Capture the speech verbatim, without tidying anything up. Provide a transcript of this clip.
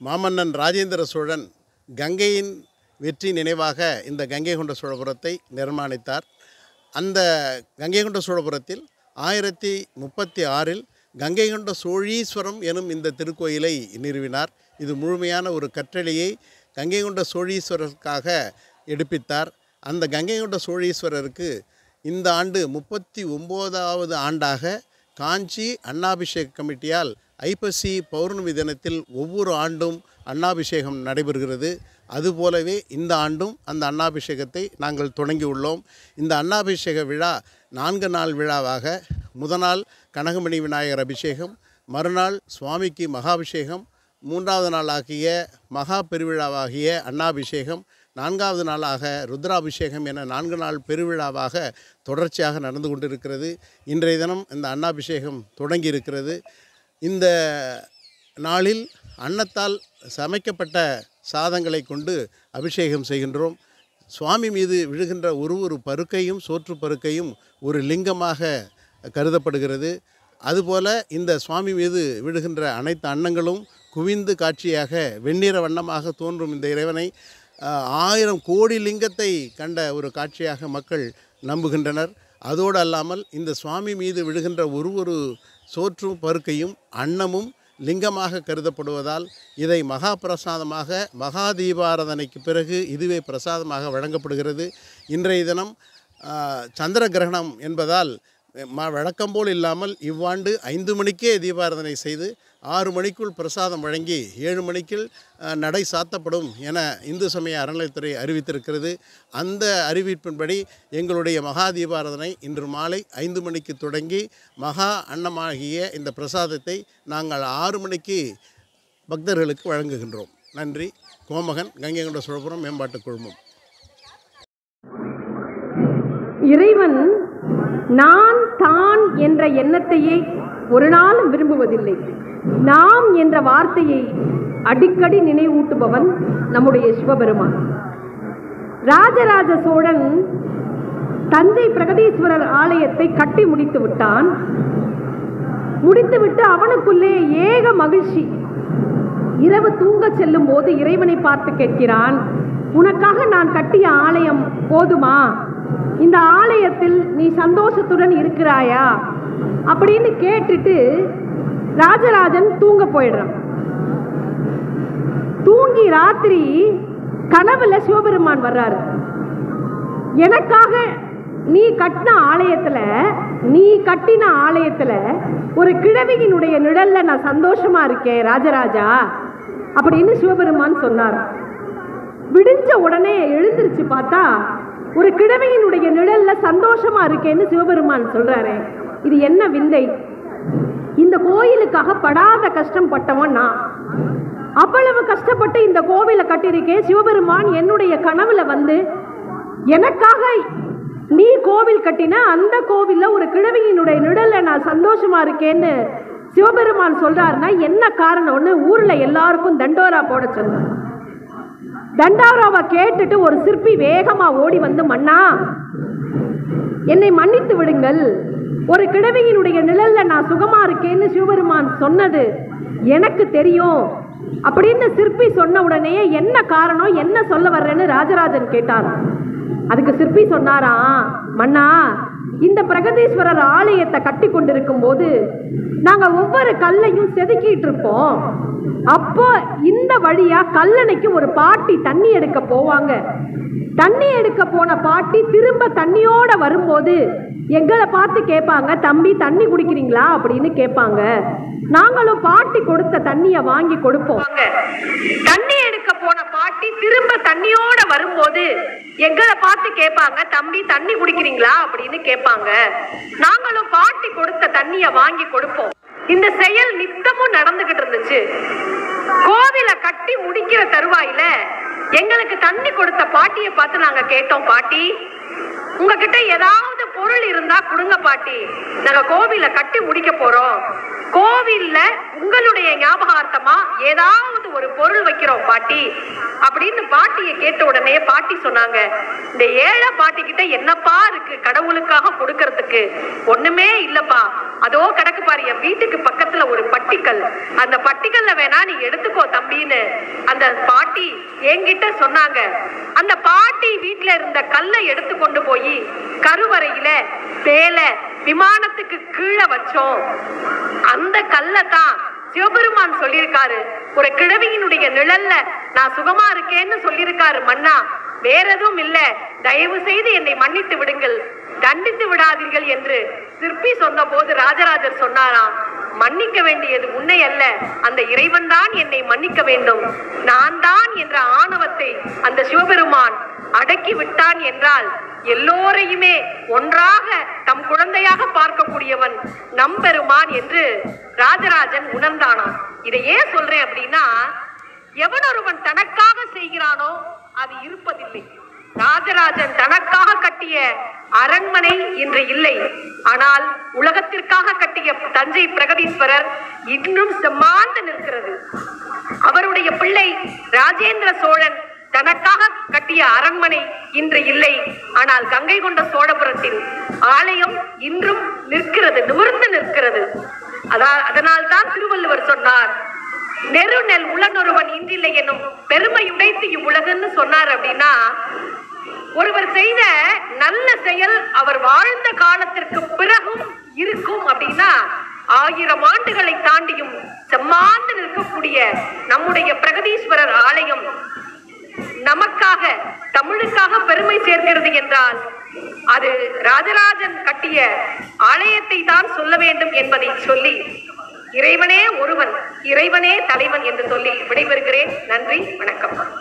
மாமன்னன் ராஜேந்திர சோழன் கங்கையின் வெற்றி நினைவாக இந்த கங்கை கொண்ட சோழபுரத்தை நிர்மாணித்தார். அந்த கங்கை கொண்ட சோழபுரத்தில் ஆயிரத்தி முப்பத்தி ஆறில் கங்கை கொண்ட சோழீஸ்வரம் எனும் இந்த திருக்கோயிலை நிறுவினார். இது முழுமையான ஒரு கற்றளியை கங்கை கொண்ட சோழீஸ்வரருக்காக எடுப்பித்தார். அந்த கங்கை கொண்ட சோழீஸ்வரருக்கு இந்த ஆண்டு முப்பத்தி ஒம்போதாவது ஆண்டாக காஞ்சி அன்னாபிஷேக கமிட்டியால் ஐப்பசி பௌர்ணமி தினத்தில் ஒவ்வொரு ஆண்டும் அன்னாபிஷேகம் நடைபெறுகிறது. அதுபோலவே இந்த ஆண்டும் அந்த அன்னாபிஷேகத்தை நாங்கள் தொடங்கியுள்ளோம். இந்த அன்னாபிஷேக விழா நான்கு நாள் விழாவாக முதல் நாள் கனகமணி விநாயகர் அபிஷேகம், மறுநாள் சுவாமிக்கு மகாபிஷேகம், மூன்றாவது நாளாகிய மகா பெருவிழாவாகிய அன்னாபிஷேகம், நான்காவது நாளாக ருத்ராபிஷேகம் என நான்கு நாள் பெருவிழாவாக தொடர்ச்சியாக நடந்து கொண்டிருக்கிறது. இன்றைய தினம் இந்த அன்னாபிஷேகம் தொடங்கி இருக்கிறது. இந்த நாளில் அன்னத்தால் சமைக்கப்பட்ட சாதங்களை கொண்டு அபிஷேகம் செய்கின்றோம். சுவாமி மீது விழுகின்ற ஒரு ஒரு பருக்கையும் சோற்று பருக்கையும் ஒரு லிங்கமாக கருதப்படுகிறது. அதுபோல இந்த சுவாமி மீது விழுகின்ற அனைத்து அன்னங்களும் குவிந்து காட்சியாக வெண்ணிற வண்ணமாக தோன்றும் இந்த இறைவனை ஆயிரம் கோடி லிங்கத்தை கண்ட ஒரு காட்சியாக மக்கள் நம்புகின்றனர். அதோடு அல்லாமல் இந்த சுவாமி மீது விழுகின்ற ஒரு ஒரு சோற்றும் பருக்கையும் அன்னமும் லிங்கமாக கருதப்படுவதால் இதை மகா பிரசாதமாக மகா தீபாராதனைக்கு பிறகு இதுவே பிரசாதமாக வழங்கப்படுகிறது. இன்றைய தினம் சந்திர கிரகணம் என்பதால் ம வழக்கம்போல் இல்லாமல் இவ்வாண்டு ஐந்து மணிக்கே தீபாராதனை செய்து ஆறு மணிக்குள் பிரசாதம் வழங்கி ஏழு மணிக்குள் நடை சாத்தப்படும் என இந்து சமய அறநிலையத்துறை அறிவித்திருக்கிறது. அந்த அறிவிப்பின்படி எங்களுடைய மகா தீபாராதனை இன்று மாலை ஐந்து மணிக்கு தொடங்கி மகா அன்னமாகிய இந்த பிரசாதத்தை நாங்கள் ஆறு மணிக்கு பக்தர்களுக்கு வழங்குகின்றோம். நன்றி. கோமகன், கங்கை கொண்ட சோழபுரம் மேம்பாட்டு குழுமம். இறைவன் நான் தான் என்ற எண்ணத்தையே ஒரு நாளும் விரும்புவதில்லை. நாம் என்ற வார்த்தையை அடிக்கடி நினைவூட்டுபவன் நம்முடைய சிவபெருமான். ராஜராஜ சோழன் தஞ்சை பிரகதீஸ்வரர் ஆலயத்தை கட்டி முடித்து விட்டான். முடித்துவிட்டு அவனுக்குள்ளே ஏக மகிழ்ச்சி. இரவு தூங்க செல்லும் போது இறைவனை பார்த்து கேட்கிறான், உனக்காக நான் கட்டிய ஆலயம் போதுமா? இந்த ஆலயத்தில் நீ சந்தோஷத்துடன் இருக்கிறாயா அப்படின்னு கேட்டுட்டு ராஜராஜன் தூங்க போயிடுறான். தூங்கி ராத்திரி கனவுல சிவபெருமான் வர்றாரு. எனக்காக நீ கட்டின ஆலயத்துல நீ கட்டின ஆலயத்துல ஒரு கிழவியினுடைய நிழல்ல நான் சந்தோஷமா இருக்கேன் ராஜராஜா அப்படின்னு சிவபெருமான் சொன்னார். விடிஞ்ச உடனே எழுந்திருச்சு பார்த்தா ஒரு கிழவியினுடைய நிழல்ல சந்தோஷமா இருக்கேன்னு சிவபெருமான் சொல்றாரு. இது என்ன விந்தை! இந்த கோயிலுக்காக படாத கஷ்டம் பட்டவன் நான். அவ்வளவு கஷ்டப்பட்டு இந்த கோவிலை கட்டியிருக்கேன். சிவபெருமான் என்னுடைய கனவுல வந்து எனக்காக நீ கோவில் கட்டின அந்த கோவில்ல ஒரு கிழவியினுடைய நிழல்ல நான் சந்தோஷமா இருக்கேன்னு சிவபெருமான் சொல்றாருன்னா என்ன காரணம்னு ஊர்ல எல்லாருக்கும் தண்டோரா போட சொன்னார். தண்டாராவை கேட்டுட்டு ஒரு சிற்பி வேகமா ஓடி வந்து, மன்னா என்னை மன்னித்து விடுங்கள், ஒரு கிழவியினுடைய நிழல்ல நான் சுகமா இருக்கேன்னு சிவபெருமான் சொன்னது எனக்கு தெரியும் அப்படின்னு சிற்பி சொன்ன உடனே என்ன காரணம், என்ன சொல்ல வர்றேன்னு ராஜராஜன் கேட்டாராம். அதுக்கு சிற்பி சொன்னாராம், மன்னா இந்த பிரகதீஸ்வரர் ஆலயத்தை கட்டி கொண்டிருக்கும் போது நாங்க ஒவ்வொரு கல்லையும் செதுக்கிட்டு இருப்போம். அப்போ இந்த வழியா கல்லணைக்கு ஒரு பாட்டி தண்ணி எடுக்க போவாங்க. தண்ணி எடுக்க போன பாட்டி திரும்ப தண்ணியோட வரும்போது எங்களை பார்த்து கேட்பாங்க, தம்பி தண்ணி குடிக்கிறீங்களா அப்படின்னு கேட்பாங்க. நாங்களும் பாட்டி கொடுத்த தண்ணியை வாங்கி கொடுப்போம். தண்ணி எடுக்க போன பாட்டி திரும்ப தண்ணியோட வரும்போது எங்களை பார்த்து கேட்பாங்க, தம்பி தண்ணி குடிக்கிறீங்களா அப்படின்னு கேட்பாங்க. நாங்களும் பாட்டி கொடுத்த தண்ணியை வாங்கி கொடுப்போம். இந்த செயல் நித்தமும் நடந்துகிட்டு இருந்துச்சு. கோவிலை கட்டி முடிக்கிற தருவாயில எங்களுக்கு தண்ணி கொடுத்த பாட்டியை பார்த்து நாங்க கேட்டோம், பாட்டி உங்ககிட்ட ஏதாவது பொருள் இருந்தா கொடுங்க பாட்டி, நாங்க கோவிலை கட்டி முடிக்க போறோம். கோவில்ல உங்களுடைய ஞாபகார்த்தமா ஏதாவது ஒரு பொருள் வைக்கிறோம் பாட்டி அப்படின்னு பாட்டியை கேட்ட உடனே பாட்டி சொன்னாங்க, இந்த ஏழை பாட்டி கிட்ட என்னப்பா இருக்கு கடவுளுக்காக கொடுக்கறதுக்கு? ஒண்ணுமே இல்லப்பா, அதோ கிடக்கு பாரு என் வீட்டுக்கு பக்கத்துல ஒரு பட்டிக்கல், அந்த பட்டிக்கல்ல வேணா நீ எடுத்துக்கோ தம்பின்னு அந்த பாட்டி என்கிட்ட சொன்னாங்க. அந்த பாட்டி வீட்டுல இருந்த கல்லை எடுத்து கொண்டு போய் கருவறையில பேல விமானத்துக்கு கீழே வச்சோம். அந்த கல்லை தான் சிவபெருமான் சொல்லியிருக்காரு, ஒரு கிழவியினுடைய நிழல்ல நான் சுகமா இருக்கேன்னு சொல்லியிருக்காரு மன்னா, வேற எதுவும் இல்ல, தயவு செய்து என்னை மன்னித்து விடுங்கள், தண்டித்து விடாதீர்கள் என்று சிற்பி சொன்ன போது ராஜராஜர் சொன்னாராம், மன்னிக்க வேண்டியது உன்னை அல்ல, அந்த இறைவன் தான் என்னை மன்னிக்க வேண்டும், நான் தான் என்ற ஆணவத்தை அந்த சிவபெருமான் அடக்கி விட்டான் என்றால் எல்லோரையுமே ஒன்றாக தம் குழந்தையாக பார்க்கக்கூடியவன் நம்பெருமான் என்று ராஜராஜன் உணர்ந்தானாம். இதை ஏன் சொல்றேன் அப்படின்னா, எவனொருவன் தனக்காக செய்கிறானோ அது இருப்பதில்லை. ராஜராஜன் தனக்காக கட்டிய அரண்மனை இன்று இல்லை, ஆனால் உலகத்திற்காக கட்டிய தஞ்சை பிரகதீஸ்வரர் இன்னும் செம்மாந்து நிற்கிறது. அவருடைய பிள்ளை ராஜேந்திர சோழன் தனக்காக கட்டிய அரண்மனை இன்று இல்லை, ஆனால் கங்கை கொண்ட சோழபுரத்தின் ஆலயம் இன்றும் நிற்கிறது, நிமிர்ந்து நிற்கிறது. அதனால் தான் திருவள்ளுவர் சொன்னார், நெருநெல் உளனொருவன் இன்றில்லை என்னும் பெருமை உடைத்து இவ்வுலகுன்னு சொன்னார். அப்படின்னா ஒருவர் செய்த நல்ல செயல் அவர் வாழ்ந்த காலத்திற்கு பிறகும் இருக்கும் அப்படின்னா ஆயிரம் ஆண்டுகளை தாண்டியும் செம்மாந்து நிற்கக்கூடிய நம்முடைய பிரகதீஸ்வரர் ஆலயம் நமக்காக தமிழுக்காக பெருமை சேர்க்கிறது என்றால் அது ராஜராஜன் கட்டிய ஆலயத்தை தான் சொல்ல வேண்டும் என்பதை சொல்லி, இறைவனே ஒருவன், இறைவனே தலைவன் என்று சொல்லி விடைபெறுகிறேன். நன்றி, வணக்கம்.